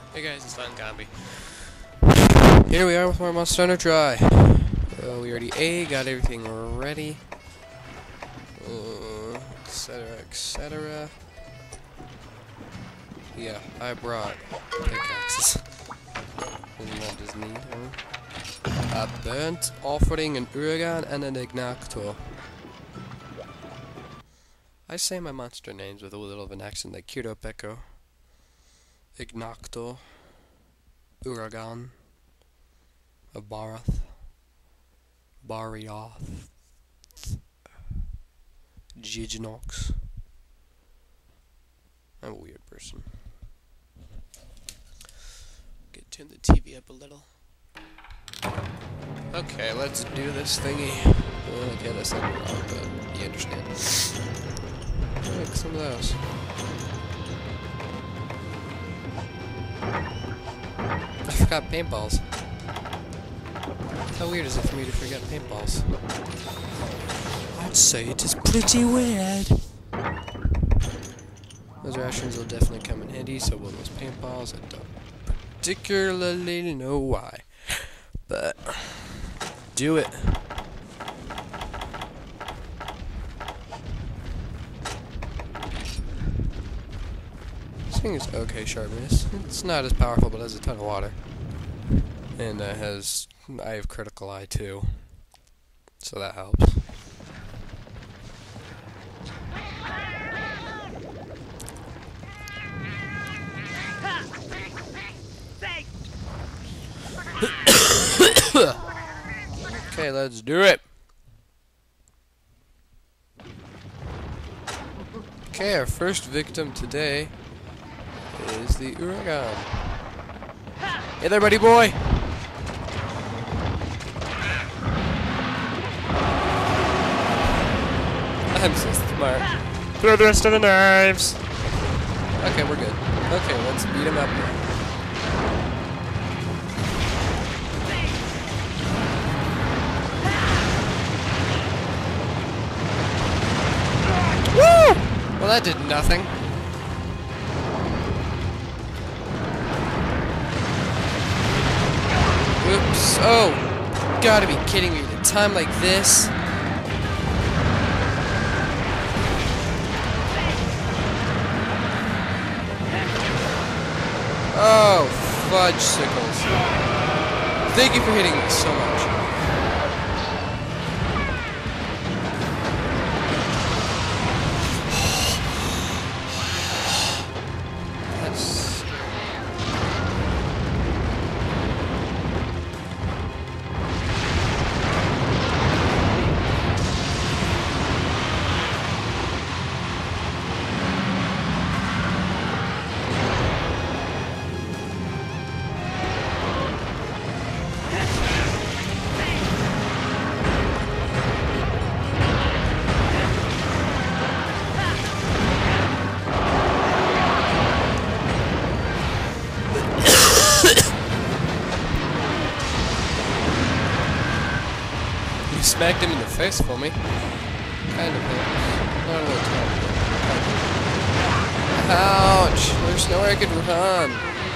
Hey guys, it's Langombi. Here we are with more Monster Hunter Try. We already got everything ready. Etc, etc. Yeah, I brought pickaxes. Isn't that just neat, huh? A burnt offering, an Uragan, and an Ignactor. I say my monster names with a little of an accent like Kiro Peko. Ignactor, Uragan, Abarath, Barioth, Giginox. I'm a weird person. Turn the TV up a little. Okay, let's do this thingy. Okay, that's not wrong, but you understand. Make some of those. I forgot paintballs. How weird is it for me to forget paintballs? I'd say it is pretty weird. Those rations will definitely come in handy, so will those paintballs. I don't particularly know why, but do it. This thing is okay sharpness. It's not as powerful, but it has a ton of water, and I have critical eye too, so that helps. Okay, let's do it. Okay, our first victim today is the Uragan. Hey there, buddy boy! I'm so smart. Throw the rest of the knives! Okay, we're good. Okay, let's beat him up now. Well, that did nothing. Oops. Oh, gotta be kidding me. At a time like this. Oh, fudge sickles. Thank you for hitting me so much. You smacked him in the face for me. Kind of hurt. Not really terrible. Ouch! There's nowhere I could run.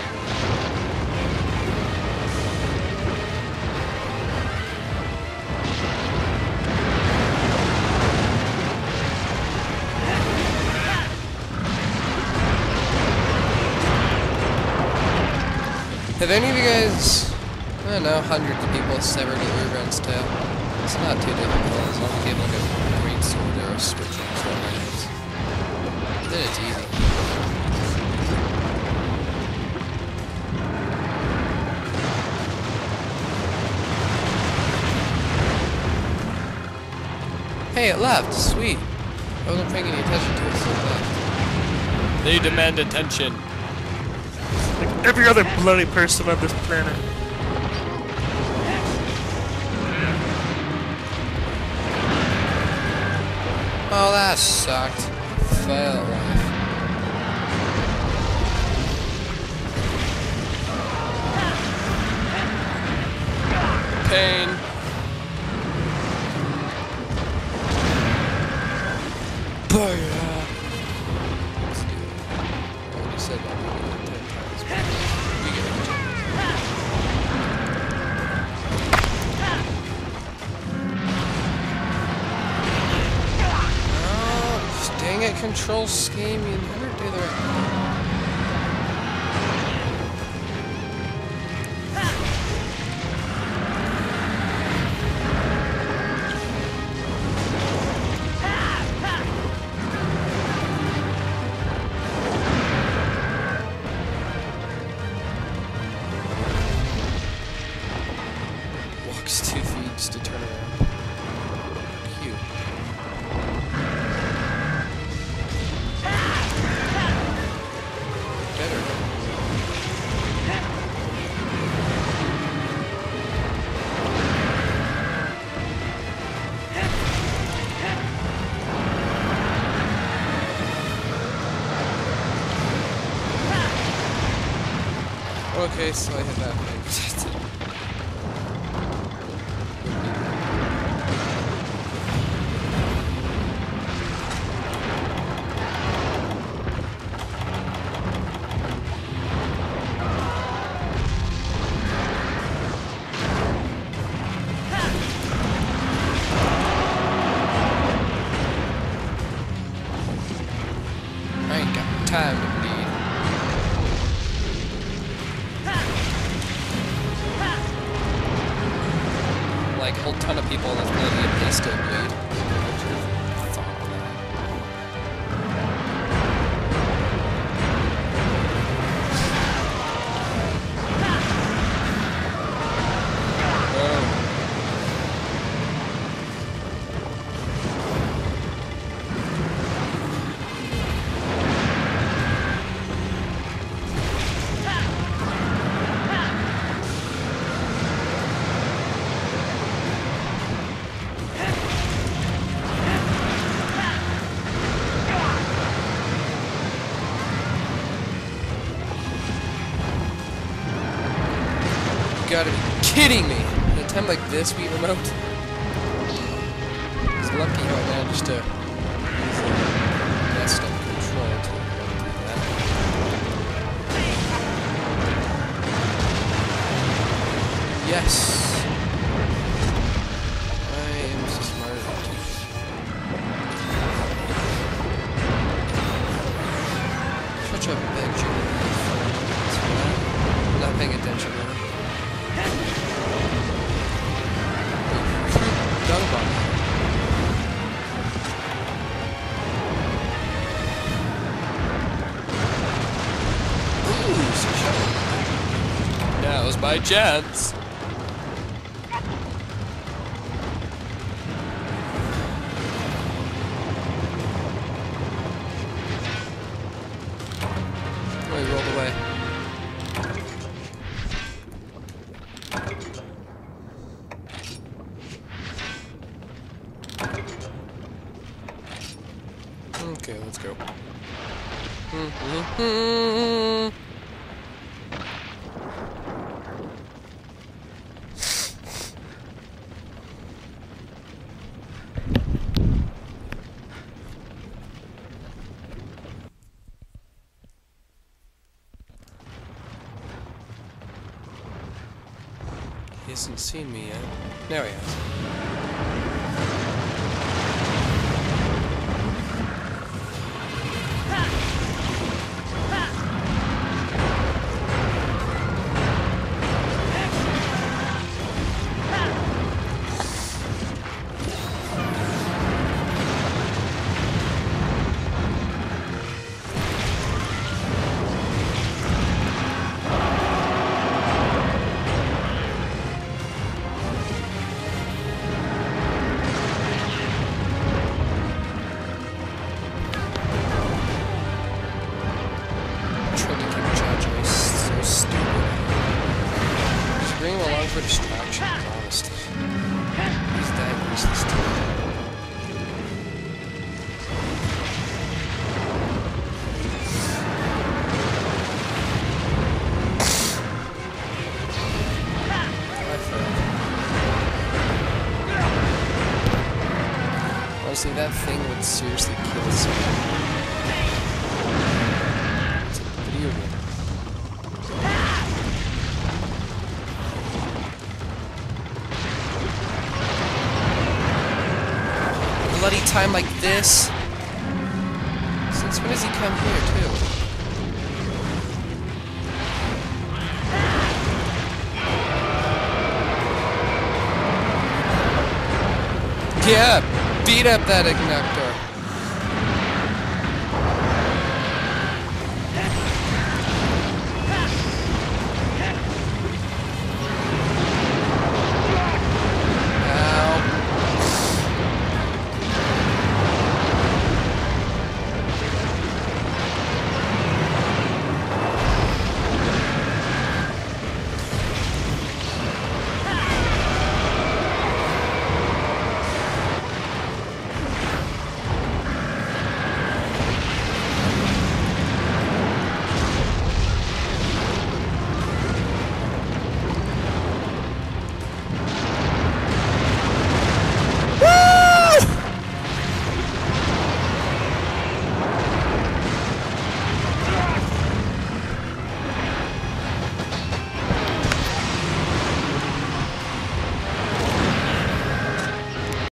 Have any of you guys, I don't know, hundreds of people severed the Uragan's tail? It's not too difficult as long as you have like a great sword or a switching sword. Then it's easy. Hey, it left. Sweet. I wasn't paying any attention to it, so it left. They demand attention. Like every other bloody person on this planet. Oh, that sucked. Fail. Pain. Booyah. Let's do it. I already said that 10 times. control scheme, you never do the right thing. Walks 2 feet to turn around. Cute. Better. Okay, so I hit that thing. I ain't got time to bleed. Like, a whole ton of people that's gonna get pissed at bleed. What's your thought on that? Oh. You gotta be kidding me! At a time like this, we remote? It's lucky I managed to use the desktop control to do that. Yes! I am so smart. Such a big chicken. I'm not paying attention now. Dung bomb. Ooh, some shot. That was my chance. Oh, he rolled away. Okay, let's go. He hasn't seen me yet. Now he has. For distractions, honestly. He's that useless to me. I failed. Honestly, that thing would seriously kill someone. It's a video game. Bloody time like this. Since when does he come here, too? Yeah! Beat up that Ignacto!